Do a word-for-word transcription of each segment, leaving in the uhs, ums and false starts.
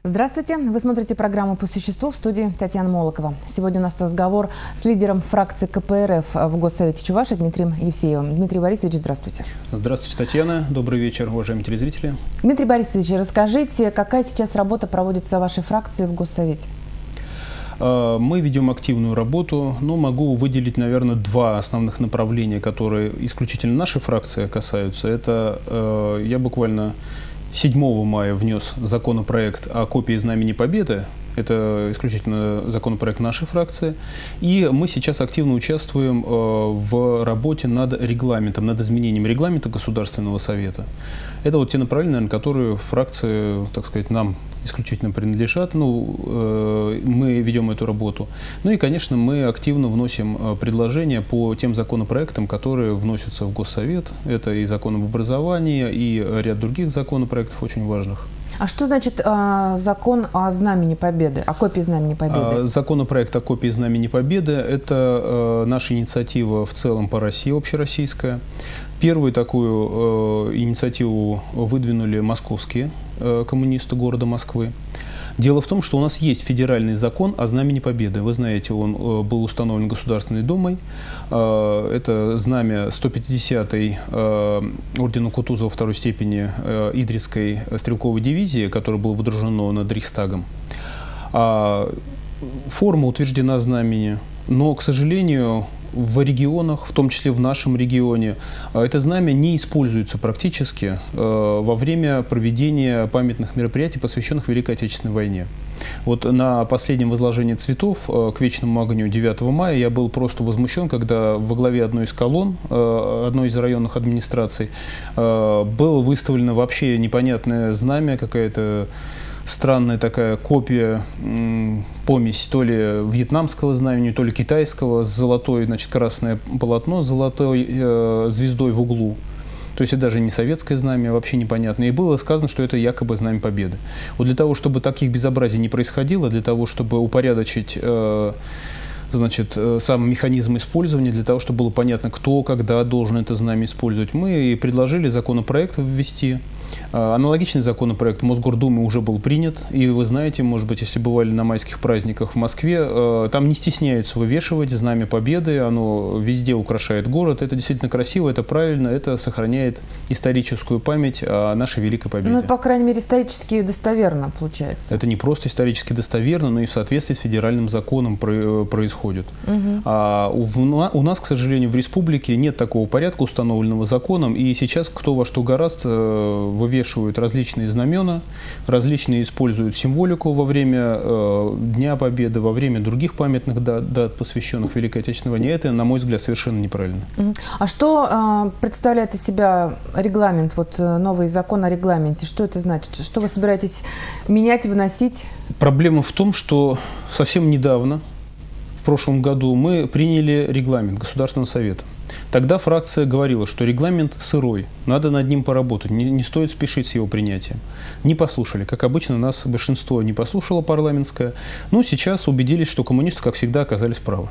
Здравствуйте! Вы смотрите программу «По существу», в студии Татьяна Молокова. Сегодня у нас разговор с лидером фракции ка пэ эр эф в Госсовете Чувашии Дмитрием Евсеевым. Дмитрий Борисович, здравствуйте. Здравствуйте, Татьяна. Добрый вечер, уважаемые телезрители. Дмитрий Борисович, расскажите, какая сейчас работа проводится в вашей фракции в Госсовете? Мы ведем активную работу, но могу выделить, наверное, два основных направления, которые исключительно нашей фракции касаются. Это я буквально седьмого мая внес законопроект о копии Знамени Победы. Это исключительно законопроект нашей фракции. И мы сейчас активно участвуем в работе над регламентом, над изменением регламента Государственного совета. Это вот те направления, наверное, которые фракции, так сказать, нам исключительно принадлежат. Ну, мы ведем эту работу. Ну и, конечно, мы активно вносим предложения по тем законопроектам, которые вносятся в Госсовет. Это и закон об образовании, и ряд других законопроектов очень важных. А что значит э, закон о Знамени Победы, о копии Знамени Победы? Законопроект о копии Знамени Победы – это э, наша инициатива в целом по России, общероссийская. Первую такую э, инициативу выдвинули московские э, коммунисты города Москвы. Дело в том, что у нас есть федеральный закон о Знамени Победы. Вы знаете, он э, был установлен Государственной Думой. Э, это знамя сто пятидесятой э, ордена Кутузова второй степени э, Идрицкой стрелковой дивизии, которое было водружено над Рейхстагом. А, форма утверждена знамени, но, к сожалению, в регионах, в том числе в нашем регионе, это знамя не используется практически э, во время проведения памятных мероприятий, посвященных Великой Отечественной войне. Вот на последнем возложении цветов э, к вечному огню девятого мая я был просто возмущен, когда во главе одной из колонн, э, одной из районных администраций, э, было выставлено вообще непонятное знамя, какая-то странная такая копия, помесь то ли вьетнамского знамени, то ли китайского, с золотой, значит, красное полотно с золотой э, звездой в углу. То есть это даже не советское знамя, вообще непонятно. И было сказано, что это якобы Знамя Победы. Вот для того, чтобы таких безобразий не происходило, для того, чтобы упорядочить э, значит, сам механизм использования, для того, чтобы было понятно, кто, когда должен это знамя использовать, мы предложили законопроект ввести. Аналогичный законопроект Мосгордумы уже был принят, и вы знаете, может быть, если бывали на майских праздниках в Москве, там не стесняются вывешивать Знамя Победы, оно везде украшает город, это действительно красиво, это правильно, это сохраняет историческую память о нашей Великой Победе. Ну, по крайней мере, исторически достоверно получается. Это не просто исторически достоверно, но и в соответствии с федеральным законом происходит. Угу. А у, у нас, к сожалению, в республике нет такого порядка, установленного законом, и сейчас кто во что гораст вывешивают различные знамена, различные используют символику во время э, Дня Победы, во время других памятных дат, дат, посвященных Великой Отечественной войне. Это, на мой взгляд, совершенно неправильно. А что э, представляет из себя регламент, вот новый закон о регламенте? Что это значит? Что вы собираетесь менять, выносить? Проблема в том, что совсем недавно, в прошлом году, мы приняли регламент Государственного совета. Тогда фракция говорила, что регламент сырой, надо над ним поработать, не, не стоит спешить с его принятием. Не послушали. Как обычно, нас большинство не послушало парламентское. Но сейчас убедились, что коммунисты, как всегда, оказались правы.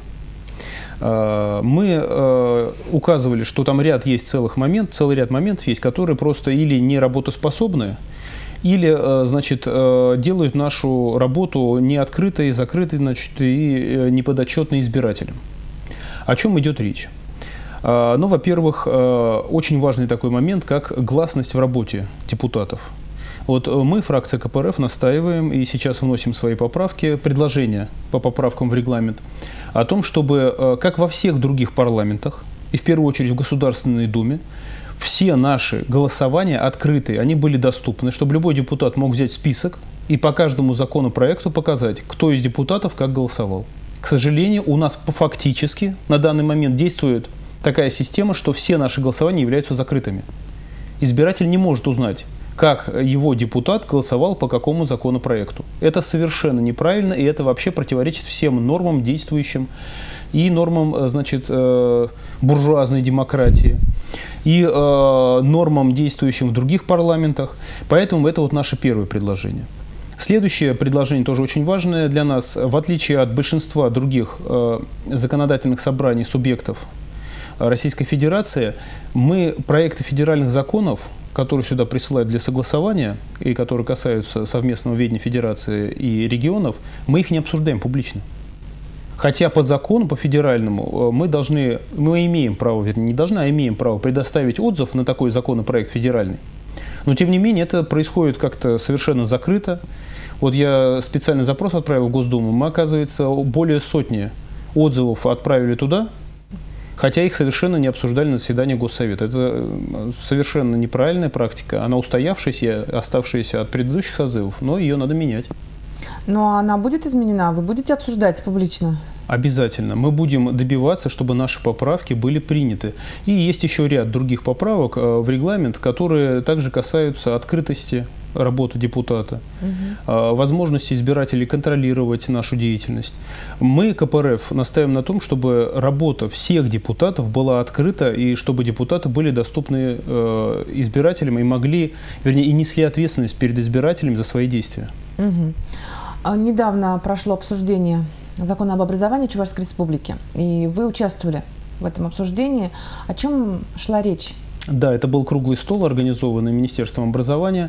Мы указывали, что там ряд есть целых моментов, целый ряд моментов есть, которые просто или не работоспособны, или, значит, делают нашу работу неоткрытой, закрытой, значит, и неподотчетной избирателям. О чем идет речь? Ну, во-первых, очень важный такой момент, как гласность в работе депутатов. Вот мы, фракция ка пэ эр эф, настаиваем и сейчас вносим свои поправки, предложения по поправкам в регламент, о том, чтобы, как во всех других парламентах, и в первую очередь в Государственной Думе, все наши голосования открытые, они были доступны, чтобы любой депутат мог взять список и по каждому законопроекту показать, кто из депутатов как голосовал. К сожалению, у нас фактически на данный момент действует такая система, что все наши голосования являются закрытыми. Избиратель не может узнать, как его депутат голосовал по какому законопроекту. Это совершенно неправильно, и это вообще противоречит всем нормам, действующим, и нормам, значит, буржуазной демократии, и нормам, действующим в других парламентах. Поэтому это вот наше первое предложение. Следующее предложение тоже очень важное для нас. В отличие от большинства других законодательных собраний субъектов Российской Федерации, мы проекты федеральных законов которые сюда присылают для согласования и которые касаются совместного ведения Федерации и регионов, мы их не обсуждаем публично. Хотя по закону, по федеральному, мы должны, мы имеем право, вернее, не должны, а имеем право предоставить отзыв на такой законопроект федеральный. Но, тем не менее, это происходит как-то совершенно закрыто. Вот я специальный запрос отправил в Госдуму, мы, оказывается, более сотни отзывов отправили туда, хотя их совершенно не обсуждали на заседании Госсовета. Это совершенно неправильная практика, она устоявшаяся, оставшаяся от предыдущих созывов, но ее надо менять. Но она будет изменена? Вы будете обсуждать публично? Обязательно. Мы будем добиваться, чтобы наши поправки были приняты. И есть еще ряд других поправок в регламент, которые также касаются открытости работы депутата, угу. возможности избирателей контролировать нашу деятельность. Мы, КПРФ, настаиваем на том, чтобы работа всех депутатов была открыта и чтобы депутаты были доступны избирателям и могли, вернее, и несли ответственность перед избирателями за свои действия. Угу. Недавно прошло обсуждение закона об образовании Чувашской Республики, и вы участвовали в этом обсуждении. О чем шла речь? Да, это был круглый стол, организованный Министерством образования.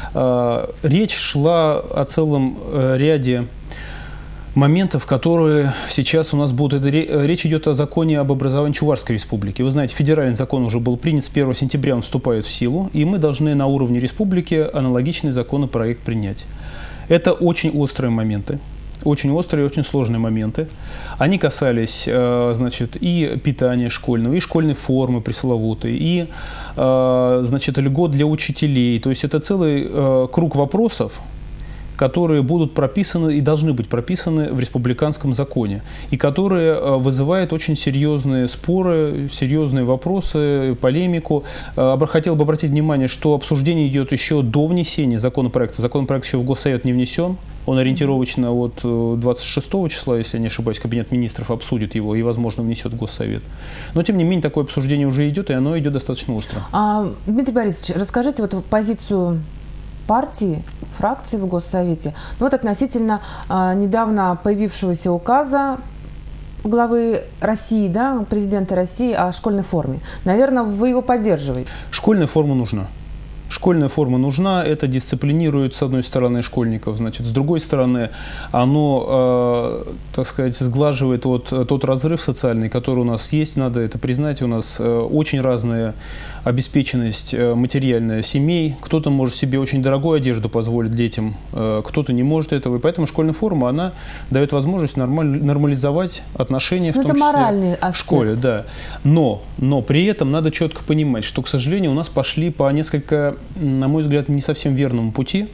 Речь шла о целом ряде моментов, которые сейчас у нас будут. Это, речь идет о законе об образовании Чувашской Республики. Вы знаете, федеральный закон уже был принят, с первого сентября он вступает в силу, и мы должны на уровне республики аналогичный законопроект принять. Это очень острые моменты. Очень острые и очень сложные моменты. Они касались, значит, и питания школьного, и школьной формы пресловутой, и, значит, льгот для учителей. То есть это целый круг вопросов, которые будут прописаны и должны быть прописаны в республиканском законе, и которые вызывают очень серьезные споры, серьезные вопросы, полемику. Хотел бы обратить внимание, что обсуждение идет еще до внесения законопроекта. Законопроект еще в Госсовет не внесен. Он ориентировочно от двадцать шестого числа, если я не ошибаюсь, Кабинет министров обсудит его и, возможно, внесет в Госсовет. Но, тем не менее, такое обсуждение уже идет, и оно идет достаточно остро. А, Дмитрий Борисович, расскажите вот позицию партии, фракции в Госсовете. Вот относительно а, недавно появившегося указа главы России, да, президента России о школьной форме. Наверное, вы его поддерживаете. Школьная форма нужна. Школьная форма нужна, это дисциплинирует, с одной стороны, школьников, значит, с другой стороны, оно, э, так сказать, сглаживает вот тот разрыв социальный, который у нас есть, надо это признать, у нас э, очень разная обеспеченность э, материальная семей, кто-то может себе очень дорогую одежду позволить детям, э, кто-то не может этого, и поэтому школьная форма, она дает возможность нормаль, нормализовать отношения, ну, в том это моральный числе аспект. В школе, да. Но, но при этом надо четко понимать, что, к сожалению, у нас пошли по несколько, на мой взгляд, не совсем верному пути.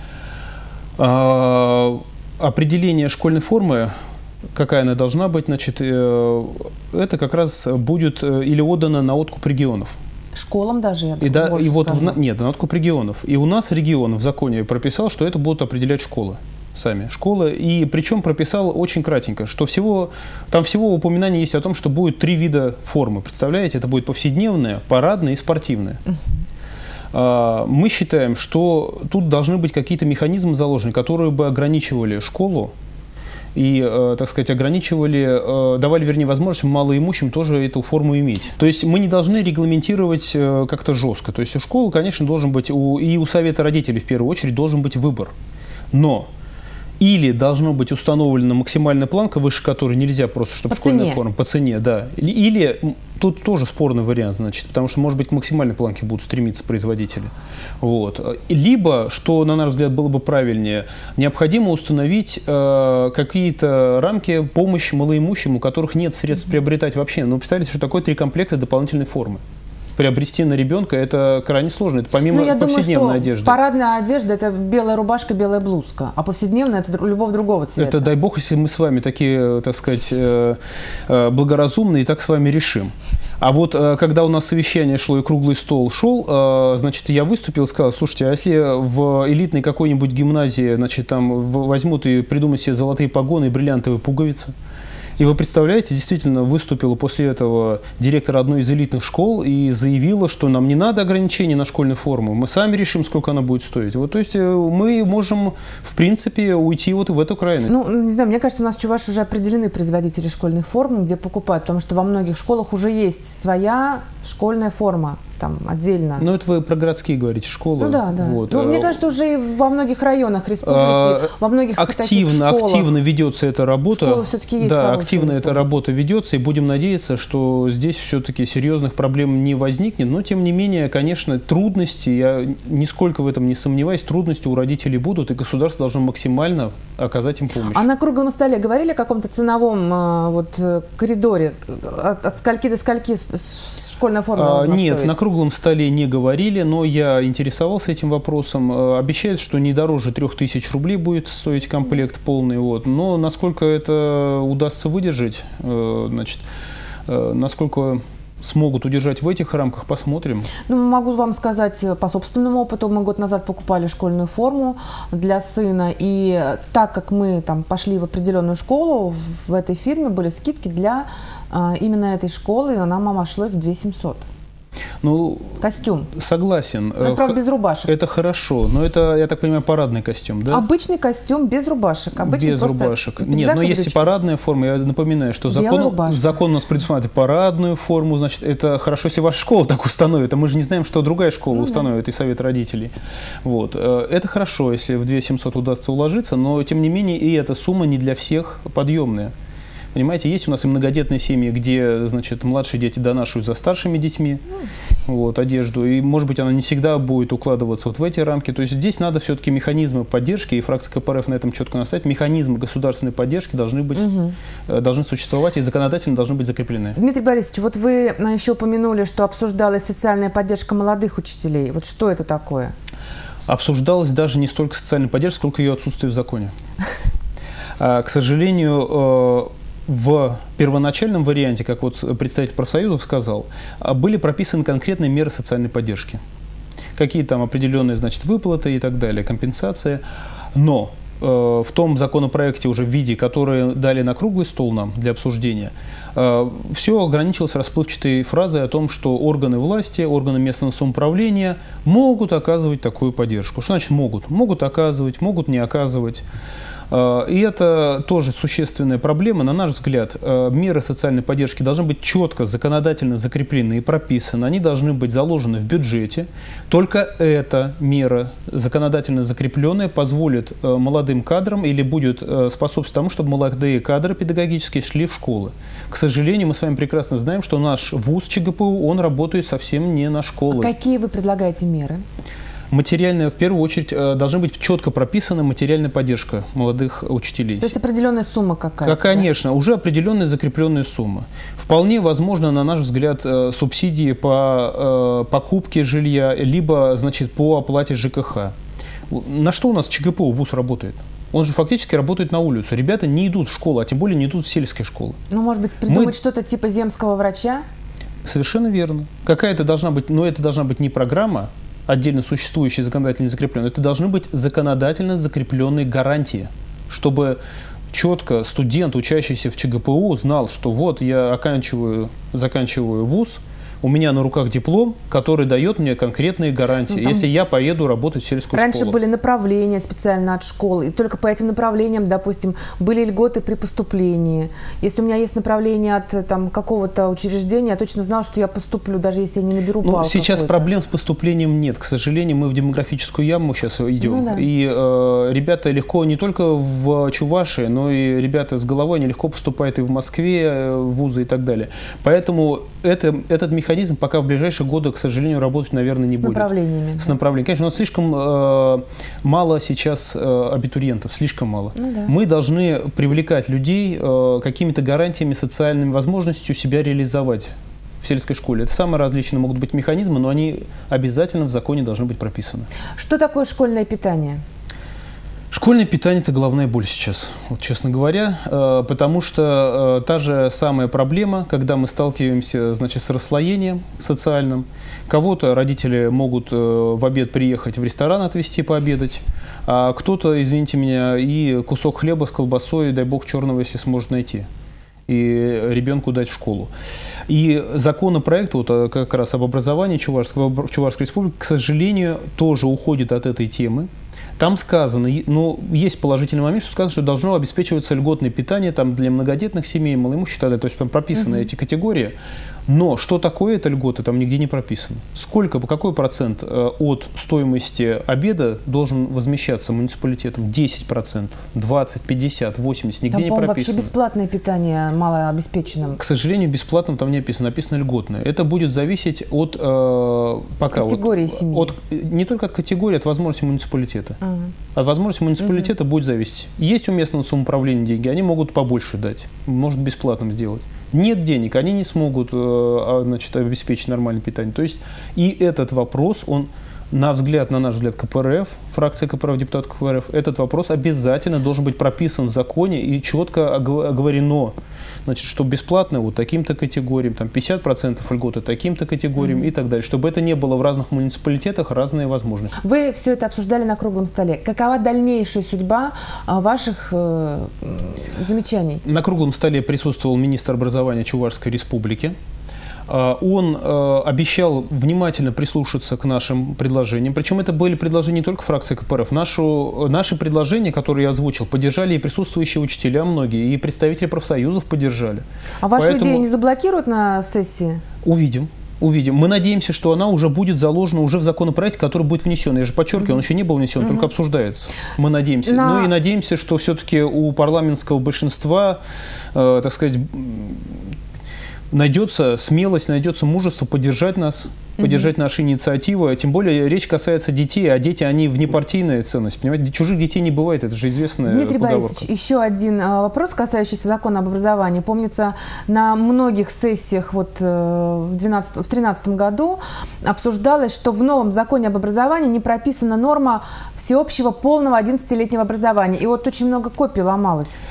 А, определение школьной формы, какая она должна быть, значит, э, это как раз будет э, или отдано на откуп регионов. Школам даже, я и да, больше и вот скажу. В, нет, на откуп регионов. И у нас регион в законе прописал, что это будут определять школы. Сами школы, и причем прописал очень кратенько, что всего, там всего упоминание есть о том, что будет три вида формы. Представляете, это будет повседневная, парадная и спортивная. Uh-huh. Мы считаем, что тут должны быть какие-то механизмы заложены, которые бы ограничивали школу и, так сказать, ограничивали, давали, вернее, возможность малоимущим тоже эту форму иметь. То есть мы не должны регламентировать как-то жестко. То есть у школы, конечно, должен быть, у, и у совета родителей в первую очередь должен быть выбор. Но или должно быть установлена максимальная планка, выше которой нельзя просто, чтобы по школьная цене. форма, по цене, да. Или, тут тоже спорный вариант, значит, потому что, может быть, к максимальной планке будут стремиться производители. Вот. Либо, что, на наш взгляд, было бы правильнее, необходимо установить э, какие-то рамки помощи малоимущим, у которых нет средств приобретать вообще. Ну, представьте, что такое три комплекта дополнительной формы. Приобрести на ребенка это крайне сложно. Это помимо ну, я повседневной думаю, что одежды. Парадная одежда — это белая рубашка, белая блузка, а повседневная — это любого другого цвета. Это дай бог, если мы с вами такие, так сказать, благоразумные и так с вами решим. А вот когда у нас совещание шло и круглый стол шел, значит, я выступил и сказал: слушайте, а если в элитной какой-нибудь гимназии, значит, там возьмут и придумают себе золотые погоны и бриллиантовые пуговицы? И вы представляете, действительно выступила после этого директор одной из элитных школ и заявила, что нам не надо ограничений на школьную форму, мы сами решим, сколько она будет стоить. Вот, то есть мы можем, в принципе, уйти вот в эту крайность. Ну, не знаю, мне кажется, у нас в Чувашии уже определены производители школьной формы, где покупают, потому что во многих школах уже есть своя школьная форма. там отдельно. Ну, это вы про городские говорите, школы. Ну да, да. Вот. Ну, мне кажется, уже и во многих районах республики, А, во многих активно, таких школах, активно ведется эта работа. Школы все-таки есть. Да, активно эта работа ведется, и будем надеяться, что здесь все-таки серьезных проблем не возникнет. Но, тем не менее, конечно, трудности, я нисколько в этом не сомневаюсь, трудности у родителей будут, и государство должно максимально оказать им помощь. А на круглом столе говорили о каком-то ценовом вот, коридоре? От, от скольки до скольки школьная форма должна а, Нет, стоить? На круглом столе не говорили, но я интересовался этим вопросом. Обещают, что не дороже трех тысяч рублей будет стоить комплект полный. Вот. Но насколько это удастся выдержать, значит, насколько смогут удержать в этих рамках, посмотрим. Ну, могу вам сказать по собственному опыту. Мы год назад покупали школьную форму для сына. И так как мы там пошли в определенную школу, в этой фирме были скидки для а, именно этой школы. И нам обошлось две тысячи семьсот. Ну, костюм. Согласен. Ну, правда, без рубашек. Это хорошо, но это, я так понимаю, парадный костюм, да? Обычный костюм без рубашек. Обычный без рубашек. Нет, но если парадная форма, я напоминаю, что закон, закон у нас предусматривает парадную форму, значит, это хорошо, если ваша школа так установит, а мы же не знаем, что другая школа ну, установит, да. И совет родителей. Вот. Это хорошо, если в две тысячи семьсот удастся уложиться, но, тем не менее, и эта сумма не для всех подъемная. Понимаете, есть у нас и многодетные семьи, где, значит, младшие дети донашивают за старшими детьми вот, одежду, и, может быть, она не всегда будет укладываться вот в эти рамки. То есть здесь надо все-таки механизмы поддержки, и фракция ка пэ эр эф на этом четко настоит, механизмы государственной поддержки должны быть, угу. должны существовать и законодательно должны быть закреплены. Дмитрий Борисович, вот вы еще упомянули, что обсуждалась социальная поддержка молодых учителей. Вот что это такое? Обсуждалась даже не столько социальная поддержка, сколько ее отсутствие в законе. К сожалению, в первоначальном варианте, как вот представитель профсоюзов сказал, были прописаны конкретные меры социальной поддержки. Какие там определенные, значит, выплаты и так далее, компенсация. Но э, в том законопроекте уже в виде, который дали на круглый стол нам для обсуждения, э, все ограничилось расплывчатой фразой о том, что органы власти, органы местного самоуправления могут оказывать такую поддержку. Что значит могут? Могут оказывать, могут не оказывать. И это тоже существенная проблема. На наш взгляд, меры социальной поддержки должны быть четко законодательно закреплены и прописаны. Они должны быть заложены в бюджете. Только эта мера, законодательно закрепленная, позволит молодым кадрам или будет способствовать тому, чтобы молодые кадры педагогические шли в школы. К сожалению, мы с вами прекрасно знаем, что наш вуз че гэ пэ у, он работает совсем не на школы. А какие вы предлагаете меры? Материальная, в первую очередь, должна быть четко прописана материальная поддержка молодых учителей. То есть определенная сумма какая-то? Конечно, да? Уже определенная закрепленная сумма. Вполне возможно, на наш взгляд, субсидии по покупке жилья, либо, значит, по оплате жэ ка ха. На что у нас че гэ пэ у, вуз работает? Он же фактически работает на улицу. Ребята не идут в школу, а тем более не идут в сельские школы. Ну, может быть, придумать Мы... что-то типа земского врача? Совершенно верно. Какая-то должна быть, но это должна быть не программа, отдельно существующие законодательно закрепленные, это должны быть законодательно закрепленные гарантии, чтобы четко студент, учащийся в че гэ пэ у, знал, что вот я оканчиваю, заканчиваю вуз, у меня на руках диплом, который дает мне конкретные гарантии, ну, если я поеду работать в сельскую раньше школу. Раньше были направления специально от школы, и только по этим направлениям, допустим, были льготы при поступлении. Если у меня есть направление от там, какого-то учреждения, я точно знала, что я поступлю, даже если я не наберу балл. Ну, сейчас проблем с поступлением нет. К сожалению, мы в демографическую яму сейчас идем. Ну, да. И э, ребята легко не только в Чувашии, но и ребята с головой, они легко поступают и в Москве, в вузы и так далее. Поэтому это, этот механизм пока в ближайшие годы, к сожалению, работать, наверное, не с будет. Направлениями. С направлениями. Конечно, у нас слишком э, мало сейчас э, абитуриентов, слишком мало. Ну, да. Мы должны привлекать людей э, какими-то гарантиями, социальными возможностью себя реализовать в сельской школе. Это самые различные могут быть механизмы, но они обязательно в законе должны быть прописаны. Что такое школьное питание? Школьное питание – это головная боль сейчас, вот, честно говоря, э, потому что э, та же самая проблема, когда мы сталкиваемся, значит, с расслоением социальным. Кого-то родители могут э, в обед приехать в ресторан отвезти пообедать, а кто-то, извините меня, и кусок хлеба с колбасой, дай бог черного, если сможет найти, и ребенку дать в школу. И законопроект вот, как раз об образовании Чувашской, в Чувашской республике, к сожалению, тоже уходит от этой темы. Там сказано, ну, есть положительный момент, что сказано, что должно обеспечиваться льготное питание там, для многодетных семей, малоимущих, то есть там прописаны uh-huh. эти категории. Но что такое эта льгота, там нигде не прописано. Сколько, по какой процент от стоимости обеда должен возмещаться муниципалитетом? десять процентов, двадцать, пятьдесят, восемьдесят, нигде там, не прописано. Вообще бесплатное питание малообеспеченным. К сожалению, бесплатным там не написано, написано льготное. Это будет зависеть от э, пока категории вот, семьи. От, не только от категории, от возможности муниципалитета. Ага. От возможности муниципалитета Угу. будет зависеть. Есть у местного самоуправления деньги, они могут побольше дать, может бесплатным сделать. Нет денег, они не смогут э, значит, обеспечить нормальное питание. То есть и этот вопрос, он, на взгляд, на наш взгляд, ка пэ эр эф, фракция ка пэ эр эф, депутат ка пэ эр эф, этот вопрос обязательно должен быть прописан в законе и четко оговорено. Значит, что бесплатно вот таким-то категориям, там пятьдесят процентов льготы таким-то категориям mm-hmm. и так далее. Чтобы это не было в разных муниципалитетах разные возможности. Вы все это обсуждали на круглом столе. Какова дальнейшая судьба ваших э, замечаний? На круглом столе присутствовал министр образования Чувашской республики. Он э, обещал внимательно прислушаться к нашим предложениям. Причем это были предложения не только фракции ка пэ эр эф. Нашу, наши предложения, которые я озвучил, поддержали и присутствующие учителя многие, и представители профсоюзов поддержали. А вашу Поэтому идею не заблокируют на сессии? Увидим. Увидим. Мы надеемся, что она уже будет заложена уже в законопроекте, который будет внесен. Я же подчеркиваю, mm-hmm. он еще не был внесен, mm-hmm. только обсуждается. Мы надеемся. Но... Ну и надеемся, что все-таки у парламентского большинства, э, так сказать, найдется смелость, найдется мужество поддержать нас, поддержать mm-hmm. наши инициативы. Тем более речь касается детей, а дети, они внепартийная ценность. Понимаете, чужих детей не бывает, это же известная Дмитрий поговорка. Борисович, еще один вопрос, касающийся закона об образовании. Помнится, на многих сессиях вот, в две тысячи тринадцатом году обсуждалось, что в новом законе об образовании не прописана норма всеобщего полного одиннадцатилетнего образования. И вот очень много копий ломалось.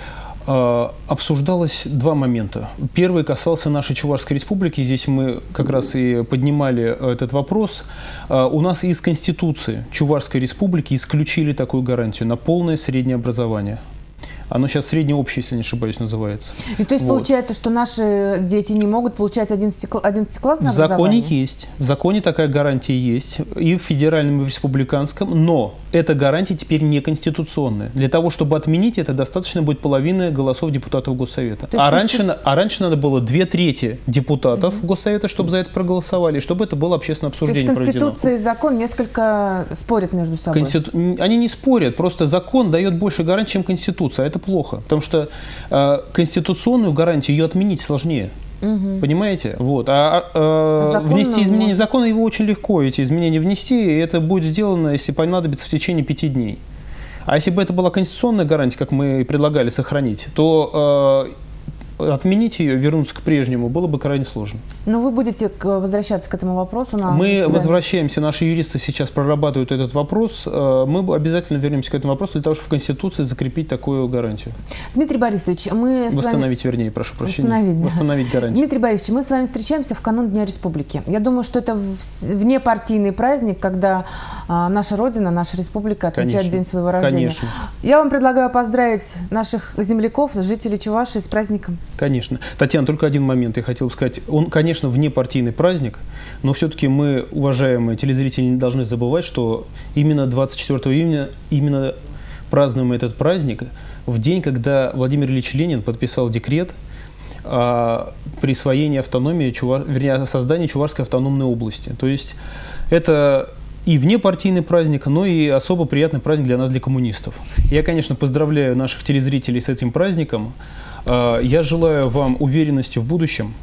Обсуждалось два момента. Первый касался нашей Чувашской республики. Здесь мы как раз и поднимали этот вопрос. У нас из Конституции Чувашской республики исключили такую гарантию на полное среднее образование. Оно сейчас среднее общее, если не ошибаюсь, называется. И то есть вот. Получается, что наши дети не могут получать одиннадцатиклассное образование? В законе есть. В законе такая гарантия есть. И в федеральном, и в республиканском. Но эта гарантия теперь не конституционная. Для того, чтобы отменить это, достаточно будет половины голосов депутатов Госсовета. А раньше, конститу... а раньше надо было две трети депутатов угу. Госсовета, чтобы за это проголосовали, чтобы это было общественное обсуждение проведено. То есть Конституция и закон несколько спорят между собой? Конститу... Они не спорят. Просто закон дает больше гарантий, чем Конституция. Это плохо, потому что э, конституционную гарантию ее отменить сложнее. Угу. Понимаете? Вот. А, а, а внести изменения в закон его очень легко, эти изменения внести, и это будет сделано, если понадобится, в течение пяти дней. А если бы это была конституционная гарантия, как мы предлагали сохранить, то э, отменить ее, вернуться к прежнему, было бы крайне сложно. Но вы будете возвращаться к этому вопросу? На мы себя? возвращаемся, наши юристы сейчас прорабатывают этот вопрос. Мы обязательно вернемся к этому вопросу для того, чтобы в Конституции закрепить такую гарантию. Дмитрий Борисович, мы с Восстановить, вами... вернее, прошу прощения. Восстановить, да. Восстановить гарантию. Дмитрий Борисович, мы с вами встречаемся в канун Дня Республики. Я думаю, что это внепартийный праздник, когда а, наша Родина, наша Республика отмечает Конечно. День своего рождения. Конечно. Я вам предлагаю поздравить наших земляков, жителей Чувашии с праздником. Конечно. Татьяна, только один момент я хотел бы сказать. Он, конечно, внепартийный праздник, но все-таки мы, уважаемые телезрители, не должны забывать, что именно двадцать четвёртого июня именно празднуем этот праздник в день, когда Владимир Ильич Ленин подписал декрет о присвоении автономии, Чува... вернее, о создании Чувашской автономной области. То есть это и внепартийный праздник, но и особо приятный праздник для нас, для коммунистов. Я, конечно, поздравляю наших телезрителей с этим праздником. Я желаю вам уверенности в будущем,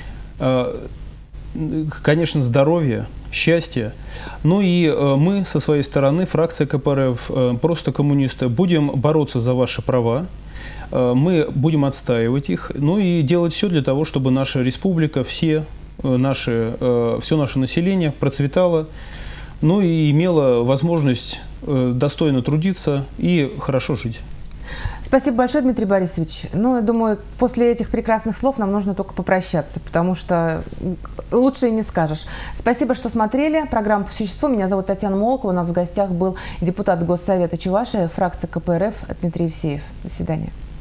конечно, здоровья, счастья. Ну и мы со своей стороны, фракция ка пэ эр эф, просто коммунисты, будем бороться за ваши права, мы будем отстаивать их, ну и делать все для того, чтобы наша республика, все наши, все наше население процветало, ну и имело возможность достойно трудиться и хорошо жить. Спасибо большое, Дмитрий Борисович. Ну, я думаю, после этих прекрасных слов нам нужно только попрощаться, потому что лучше и не скажешь. Спасибо, что смотрели программу «По существу». Меня зовут Татьяна Молокова. У нас в гостях был депутат Госсовета Чувашии, фракция ка пэ эр эф Дмитрий Евсеев. До свидания.